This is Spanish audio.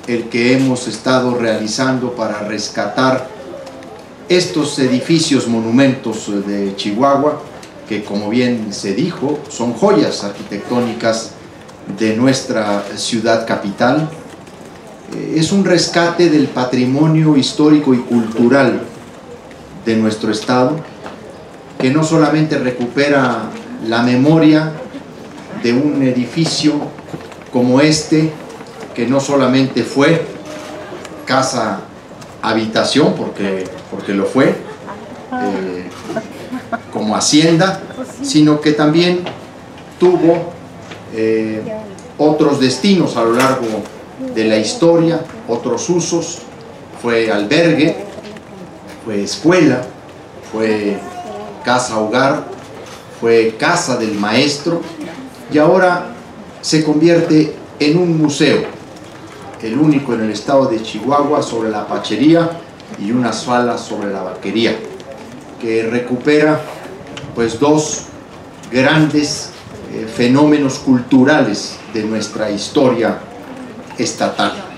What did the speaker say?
el que hemos estado realizando para rescatar estos edificios, monumentos de Chihuahua, que, como bien se dijo, son joyas arquitectónicas de nuestra ciudad capital. Es un rescate del patrimonio histórico y cultural de nuestro estado, que no solamente recupera la memoria de un edificio como este, que no solamente fue casa habitación, porque lo fue, como hacienda, sino que también tuvo otros destinos a lo largo de la historia, otros usos. Fue albergue, fue escuela, fue casa hogar, fue casa del maestro, y ahora se convierte en un museo, el único en el estado de Chihuahua, sobre la Pachería, y una sala sobre la Vaquería, que recupera pues dos grandes fenómenos culturales de nuestra historia estatal.